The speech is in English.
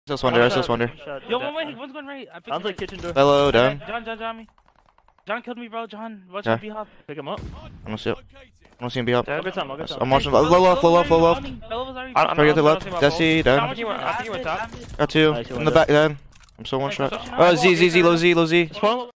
Just wonder. Yo, one's going right. I Sounds like kitchen door. Hello, down. John, John killed me, bro. John, watch Yeah. him be hop. Pick him up. I don't see it. I don't see him be up. Yeah, good time. Good time. I'm watching. Low left. Try to get to the left. Jesse, down. I think he went top. Got two. In the back, down. I'm so one shot. Oh, Z, low Z. Spawn